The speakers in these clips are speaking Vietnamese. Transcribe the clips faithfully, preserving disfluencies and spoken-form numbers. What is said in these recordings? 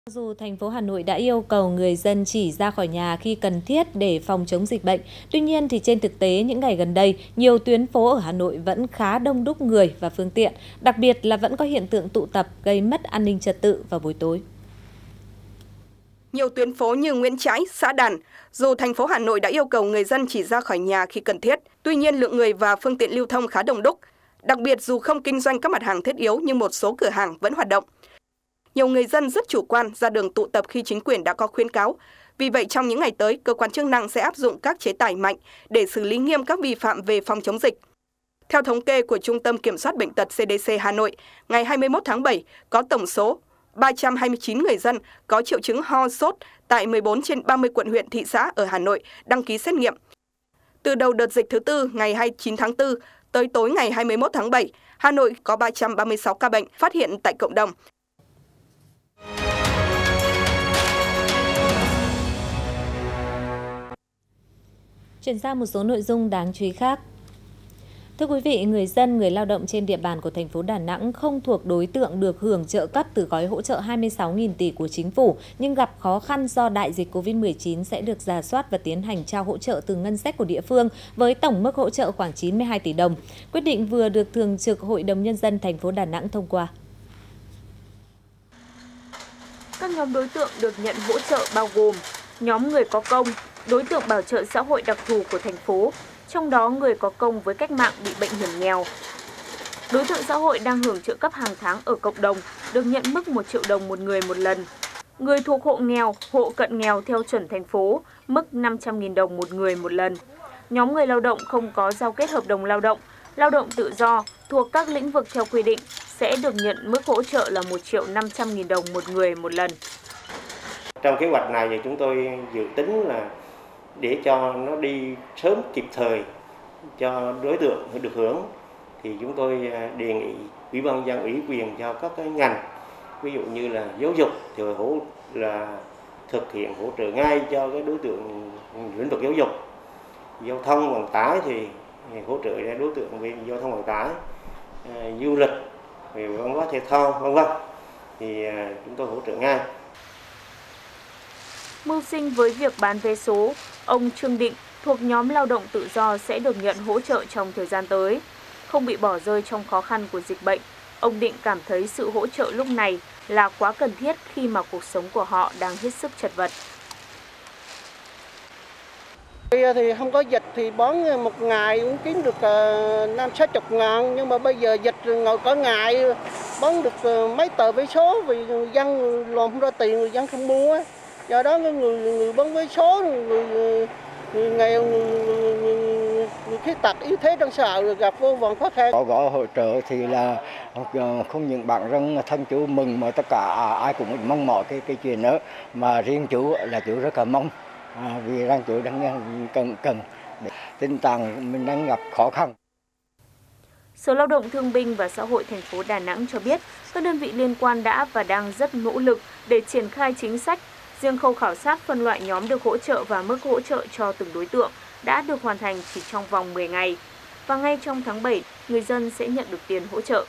Dù thành phố Hà Nội đã yêu cầu người dân chỉ ra khỏi nhà khi cần thiết để phòng chống dịch bệnh, tuy nhiên thì trên thực tế những ngày gần đây, nhiều tuyến phố ở Hà Nội vẫn khá đông đúc người và phương tiện, đặc biệt là vẫn có hiện tượng tụ tập gây mất an ninh trật tự vào buổi tối. Nhiều tuyến phố như Nguyễn Trãi, Xã Đàn, dù thành phố Hà Nội đã yêu cầu người dân chỉ ra khỏi nhà khi cần thiết, tuy nhiên lượng người và phương tiện lưu thông khá đông đúc. Đặc biệt dù không kinh doanh các mặt hàng thiết yếu nhưng một số cửa hàng vẫn hoạt động. Nhiều người dân rất chủ quan ra đường tụ tập khi chính quyền đã có khuyến cáo. Vì vậy trong những ngày tới, cơ quan chức năng sẽ áp dụng các chế tài mạnh để xử lý nghiêm các vi phạm về phòng chống dịch. Theo thống kê của Trung tâm Kiểm soát Bệnh tật C D C Hà Nội, ngày hai mươi mốt tháng bảy có tổng số ba trăm hai mươi chín người dân có triệu chứng ho sốt tại mười bốn trên ba mươi quận huyện thị xã ở Hà Nội đăng ký xét nghiệm. Từ đầu đợt dịch thứ tư ngày hai mươi chín tháng tư tới tối ngày hai mươi mốt tháng bảy, Hà Nội có ba trăm ba mươi sáu ca bệnh phát hiện tại cộng đồng. Chuyển sang một số nội dung đáng chú ý khác. Thưa quý vị, người dân, người lao động trên địa bàn của thành phố Đà Nẵng không thuộc đối tượng được hưởng trợ cấp từ gói hỗ trợ hai mươi sáu nghìn tỷ của chính phủ, nhưng gặp khó khăn do đại dịch Covid mười chín sẽ được rà soát và tiến hành trao hỗ trợ từ ngân sách của địa phương với tổng mức hỗ trợ khoảng chín mươi hai tỷ đồng. Quyết định vừa được Thường trực Hội đồng Nhân dân thành phố Đà Nẵng thông qua. Các nhóm đối tượng được nhận hỗ trợ bao gồm nhóm người có công, đối tượng bảo trợ xã hội đặc thù của thành phố, trong đó người có công với cách mạng bị bệnh hiểm nghèo. Đối tượng xã hội đang hưởng trợ cấp hàng tháng ở cộng đồng được nhận mức một triệu đồng một người một lần. Người thuộc hộ nghèo, hộ cận nghèo theo chuẩn thành phố, mức năm trăm nghìn đồng một người một lần. Nhóm người lao động không có giao kết hợp đồng lao động, lao động tự do thuộc các lĩnh vực theo quy định sẽ được nhận mức hỗ trợ là một triệu năm trăm nghìn đồng một người một lần. Trong kế hoạch này thì chúng tôi dự tính là để cho nó đi sớm kịp thời cho đối tượng được hưởng thì chúng tôi đề nghị Ủy ban nhân dân ủy quyền cho các cái ngành, ví dụ như là giáo dục thì hỗ là thực hiện hỗ trợ ngay cho cái đối tượng lĩnh vực giáo dục, giao thông vận tải thì hỗ trợ cho đối tượng về giao thông vận tải, à, du lịch, về văn hóa thể thao vân vân thì à, chúng tôi hỗ trợ ngay. Mưu sinh với việc bán vé số, ông Trương Định thuộc nhóm lao động tự do sẽ được nhận hỗ trợ trong thời gian tới. Không bị bỏ rơi trong khó khăn của dịch bệnh, ông Định cảm thấy sự hỗ trợ lúc này là quá cần thiết khi mà cuộc sống của họ đang hết sức chật vật. Thì không có dịch thì bán một ngày cũng kiếm được năm sáu chục ngàn, nhưng mà bây giờ dịch ngồi cả ngày bán được mấy tờ vé số vì người dân làm không ra tiền, người dân không mua. Do đó người, người bán vé số, người, người, người nghèo, người, người, người, người khuyết tật yếu thế trong xã hội gặp vô vàn khó khăn. Có gói hỗ trợ thì là không những bạn rằng thân chủ mừng mà tất cả ai cũng mong mỏi cái cái chuyện đó, mà riêng chủ là chủ rất là mong à, vì rằng chủ đang cần cần tinh thần mình đang gặp khó khăn. Sở Lao động Thương binh và Xã hội thành phố Đà Nẵng cho biết các đơn vị liên quan đã và đang rất nỗ lực để triển khai chính sách. Riêng khâu khảo sát phân loại nhóm được hỗ trợ và mức hỗ trợ cho từng đối tượng đã được hoàn thành chỉ trong vòng mười ngày. Và ngay trong tháng bảy, người dân sẽ nhận được tiền hỗ trợ.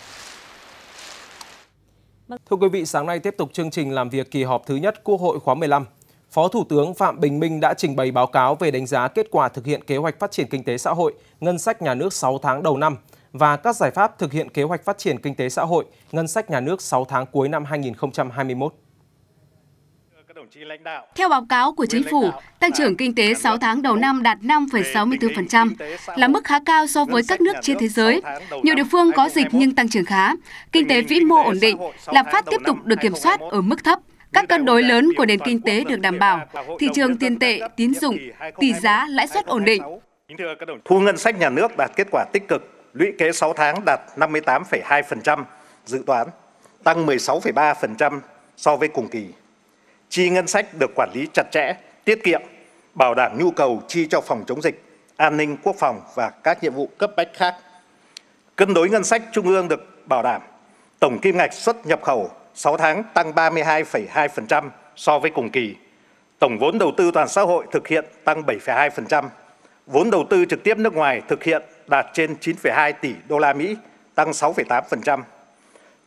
Thưa quý vị, sáng nay tiếp tục chương trình làm việc kỳ họp thứ nhất Quốc hội khóa mười lăm. Phó Thủ tướng Phạm Bình Minh đã trình bày báo cáo về đánh giá kết quả thực hiện kế hoạch phát triển kinh tế xã hội, ngân sách nhà nước sáu tháng đầu năm và các giải pháp thực hiện kế hoạch phát triển kinh tế xã hội, ngân sách nhà nước sáu tháng cuối năm hai nghìn không trăm hai mươi mốt. Theo báo cáo của Chính phủ, tăng trưởng kinh tế sáu tháng đầu năm đạt năm phẩy sáu mươi tư phần trăm, là mức khá cao so với các nước trên thế giới. Nhiều địa phương có dịch nhưng tăng trưởng khá, kinh tế vĩ mô ổn định, lạm phát tiếp tục được kiểm soát ở mức thấp. Các cân đối lớn của nền kinh tế được đảm bảo, thị trường tiền tệ, tín dụng, tỷ giá, lãi suất ổn định. Thu ngân sách nhà nước đạt kết quả tích cực, lũy kế sáu tháng đạt năm mươi tám phẩy hai phần trăm dự toán, tăng mười sáu phẩy ba phần trăm so với cùng kỳ. Chi ngân sách được quản lý chặt chẽ, tiết kiệm, bảo đảm nhu cầu chi cho phòng chống dịch, an ninh quốc phòng và các nhiệm vụ cấp bách khác. Cân đối ngân sách trung ương được bảo đảm, tổng kim ngạch xuất nhập khẩu sáu tháng tăng ba mươi hai phẩy hai phần trăm so với cùng kỳ. Tổng vốn đầu tư toàn xã hội thực hiện tăng bảy phẩy hai phần trăm. Vốn đầu tư trực tiếp nước ngoài thực hiện đạt trên chín phẩy hai tỷ đô la Mỹ, tăng sáu phẩy tám phần trăm.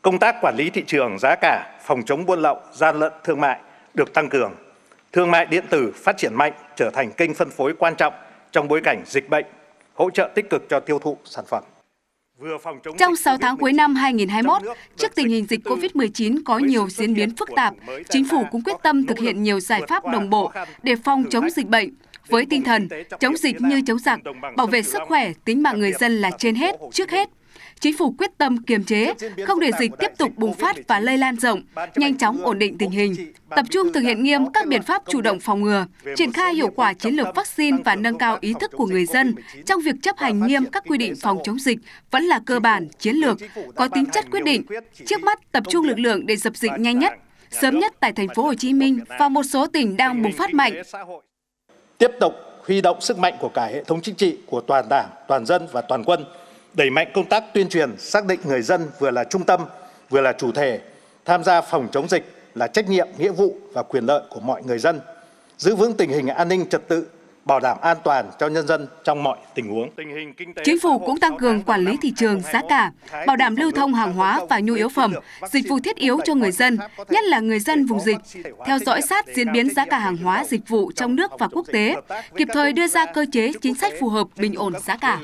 Công tác quản lý thị trường, giá cả, phòng chống buôn lậu, gian lận thương mại được tăng cường. Thương mại điện tử phát triển mạnh, trở thành kênh phân phối quan trọng trong bối cảnh dịch bệnh, hỗ trợ tích cực cho tiêu thụ sản phẩm. Trong sáu tháng cuối năm hai nghìn không trăm hai mươi mốt, trước tình hình dịch Covid mười chín có nhiều diễn biến phức tạp, Chính phủ cũng quyết tâm thực hiện nhiều giải pháp đồng bộ để phòng chống dịch bệnh, với tinh thần chống dịch như chống giặc, bảo vệ sức khỏe, tính mạng người dân là trên hết, trước hết. Chính phủ quyết tâm kiềm chế, không để dịch tiếp tục bùng phát và lây lan rộng, nhanh chóng ổn định tình hình, tập trung thực hiện nghiêm các biện pháp chủ động phòng ngừa, triển khai hiệu quả chiến lược vaccine và nâng cao ý thức của người dân trong việc chấp hành nghiêm các quy định phòng chống dịch vẫn là cơ bản, chiến lược, có tính chất quyết định. Trước mắt tập trung lực lượng để dập dịch nhanh nhất, sớm nhất tại thành phố Hồ Chí Minh và một số tỉnh đang bùng phát mạnh. Tiếp tục huy động sức mạnh của cả hệ thống chính trị, của toàn Đảng, toàn dân và toàn quân, đẩy mạnh công tác tuyên truyền, xác định người dân vừa là trung tâm, vừa là chủ thể, tham gia phòng chống dịch là trách nhiệm, nghĩa vụ và quyền lợi của mọi người dân, giữ vững tình hình an ninh trật tự, bảo đảm an toàn cho nhân dân trong mọi tình huống. Chính phủ cũng tăng cường quản lý thị trường, giá cả, bảo đảm lưu thông hàng hóa và nhu yếu phẩm, dịch vụ thiết yếu cho người dân, nhất là người dân vùng dịch, theo dõi sát diễn biến giá cả hàng hóa, dịch vụ trong nước và quốc tế, kịp thời đưa ra cơ chế chính sách phù hợp, bình ổn giá cả.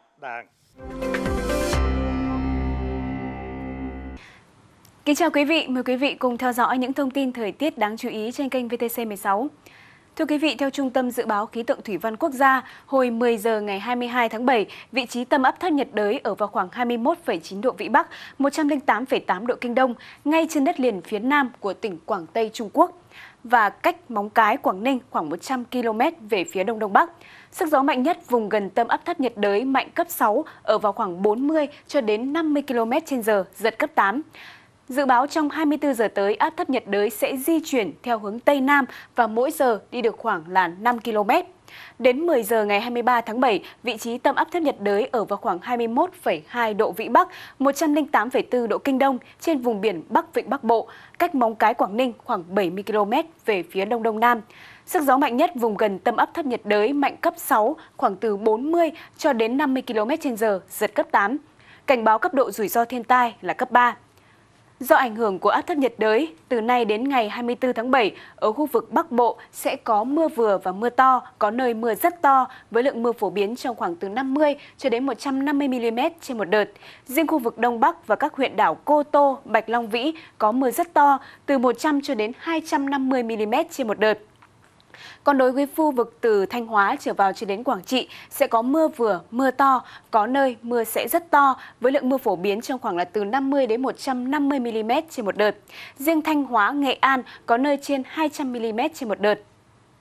Kính chào quý vị, mời quý vị cùng theo dõi những thông tin thời tiết đáng chú ý trên kênh vê tê xê mười sáu. Thưa quý vị, theo Trung tâm Dự báo Khí tượng Thủy văn Quốc gia, hồi mười giờ ngày hai mươi hai tháng bảy, vị trí tâm áp thấp nhiệt đới ở vào khoảng hai mươi mốt phẩy chín độ Vĩ Bắc, một trăm lẻ tám phẩy tám độ Kinh Đông, ngay trên đất liền phía nam của tỉnh Quảng Tây Trung Quốc và cách Móng Cái, Quảng Ninh khoảng một trăm ki lô mét về phía đông đông bắc. Sức gió mạnh nhất vùng gần tâm áp thấp nhiệt đới mạnh cấp sáu ở vào khoảng bốn mươi cho đến năm mươi ki lô mét trên giờ, giật cấp tám. Dự báo trong hai mươi tư giờ tới, áp thấp nhiệt đới sẽ di chuyển theo hướng Tây Nam và mỗi giờ đi được khoảng là năm ki lô mét. Đến mười giờ ngày hai mươi ba tháng bảy, vị trí tâm áp thấp nhiệt đới ở vào khoảng hai mươi mốt phẩy hai độ Vĩ Bắc, một trăm lẻ tám phẩy bốn độ Kinh Đông trên vùng biển Bắc Vịnh Bắc Bộ, cách Móng Cái, Quảng Ninh khoảng bảy mươi ki lô mét về phía đông đông nam. Sức gió mạnh nhất vùng gần tâm áp thấp nhiệt đới mạnh cấp sáu, khoảng từ bốn mươi cho đến năm mươi ki lô mét trên giờ, giật cấp tám. Cảnh báo cấp độ rủi ro thiên tai là cấp ba. Do ảnh hưởng của áp thấp nhiệt đới, từ nay đến ngày hai mươi tư tháng bảy, ở khu vực Bắc Bộ sẽ có mưa vừa và mưa to, có nơi mưa rất to, với lượng mưa phổ biến trong khoảng từ năm mươi cho đến một trăm năm mươi mi li mét trên một đợt. Riêng khu vực Đông Bắc và các huyện đảo Cô Tô, Bạch Long Vĩ có mưa rất to, từ một trăm cho đến hai trăm năm mươi mi li mét trên một đợt. Còn đối với khu vực từ Thanh Hóa trở vào cho đến Quảng Trị sẽ có mưa vừa, mưa to, có nơi mưa sẽ rất to với lượng mưa phổ biến trong khoảng là từ năm mươi đến một trăm năm mươi mi li mét trên một đợt. Riêng Thanh Hóa, Nghệ An có nơi trên hai trăm mi li mét trên một đợt.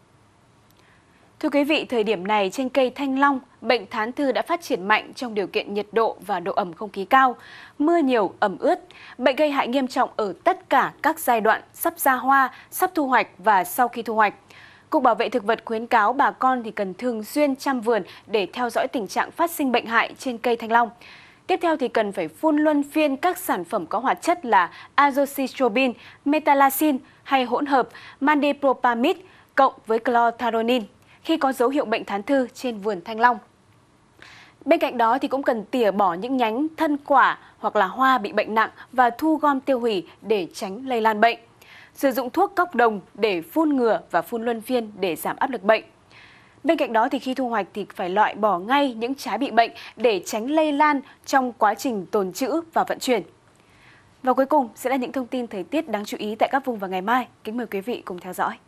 Thưa quý vị, thời điểm này trên cây thanh long, bệnh thán thư đã phát triển mạnh trong điều kiện nhiệt độ và độ ẩm không khí cao. Mưa nhiều, ẩm ướt, bệnh gây hại nghiêm trọng ở tất cả các giai đoạn sắp ra hoa, sắp thu hoạch và sau khi thu hoạch. Cục Bảo vệ Thực vật khuyến cáo bà con thì cần thường xuyên chăm vườn để theo dõi tình trạng phát sinh bệnh hại trên cây thanh long. Tiếp theo thì cần phải phun luân phiên các sản phẩm có hoạt chất là azoxystrobin, metalaxin hay hỗn hợp mandipropamide cộng với chlorthalonil khi có dấu hiệu bệnh thán thư trên vườn thanh long. Bên cạnh đó thì cũng cần tỉa bỏ những nhánh thân quả hoặc là hoa bị bệnh nặng và thu gom tiêu hủy để tránh lây lan bệnh. Sử dụng thuốc cốc đồng để phun ngừa và phun luân phiên để giảm áp lực bệnh. Bên cạnh đó thì khi thu hoạch thì phải loại bỏ ngay những trái bị bệnh để tránh lây lan trong quá trình tồn trữ và vận chuyển. Và cuối cùng sẽ là những thông tin thời tiết đáng chú ý tại các vùng vào ngày mai. Kính mời quý vị cùng theo dõi.